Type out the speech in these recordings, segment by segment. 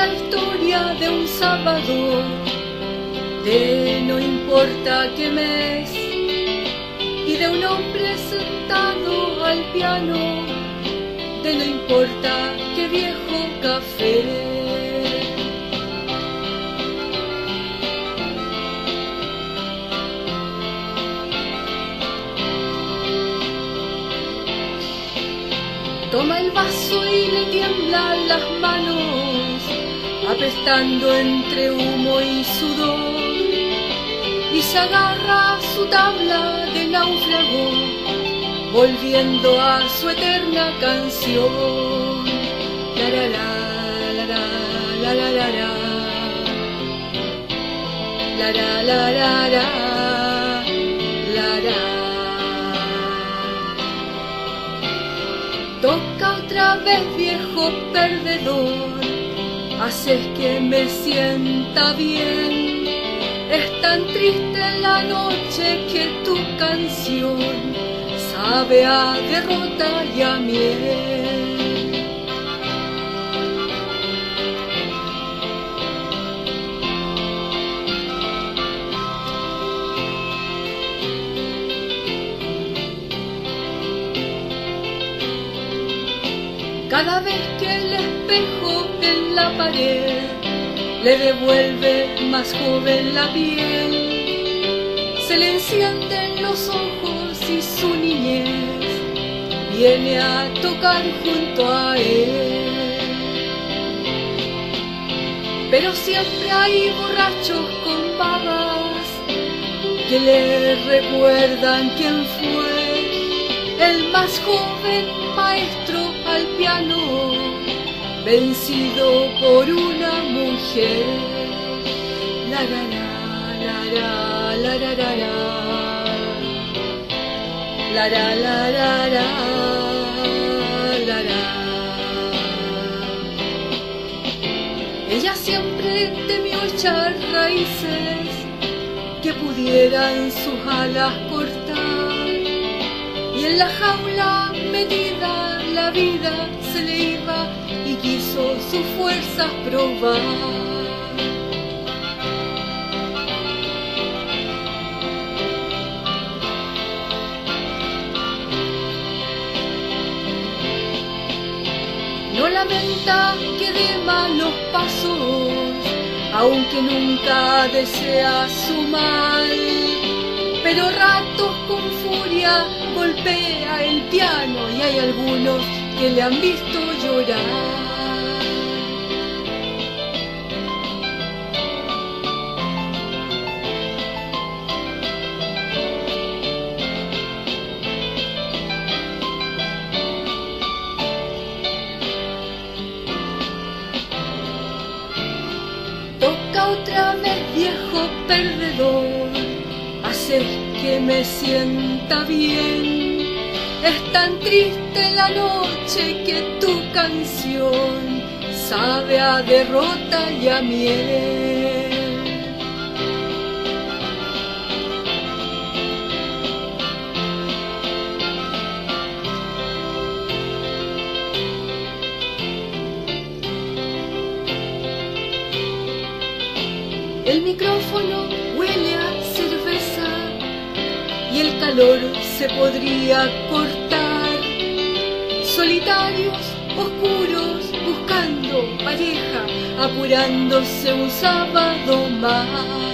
la historia de un sábado, de no importa qué mes, y de un hombre sentado al piano, de no importa qué viejo café. Toma el vaso y le tiemblan las manos, apestando entre humo y sudor, y se agarra a su tabla de náufrago, volviendo a su eterna canción. La la la la la la la la la la la la la la. Toca otra vez, viejo perdedor, haces que me sienta bien. Es tan triste la noche que tu canción sabe a derrota y a miel. Cada vez que el espejo en la pared le devuelve más joven la piel, se le encienden los ojos y su niñez viene a tocar junto a él. Pero siempre hay borrachos con babas que le recuerdan quién fue el más joven maestro al piano, vencido por una mujer. La la la la la la la la la la la la la la. Ella siempre temió echar raíces que pudieran sus alas cortar, y en la jaula metida la vida se le iba y quiso sus fuerzas probar. No lamenta que dé malos pasos, aunque nunca desea su mal, pero ratos con furia golpea el piano y hay algunos que le han visto llorar. Toca otra vez, viejo perdedor, haces que me sienta bien. Es tan triste la noche que tu canción sabe a derrota y a miel. El micrófono huele a cerveza y el calor se podría cortar. Solitarios, oscuros, buscando pareja, apurándose un sábado más.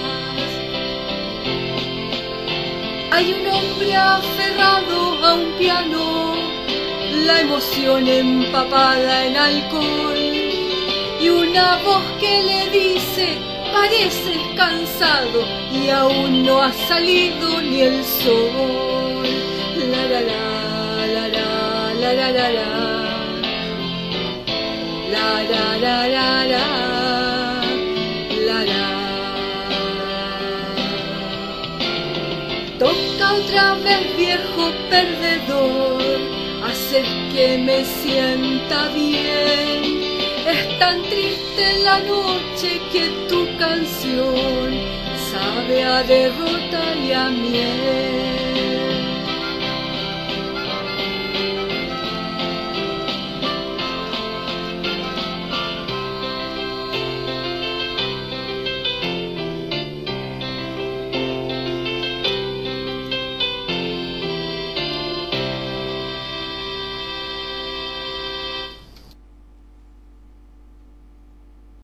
Hay un hombre aferrado a un piano, la emoción empapada en alcohol, y una voz que le dice: pareces cansado y aún no ha salido ni el sol. La la la la la la la la la la la la la la. Toca otra vez, viejo perdedor, haces que me sienta bien. Es tan triste la noche que tu canción sabe a derrota y a miel.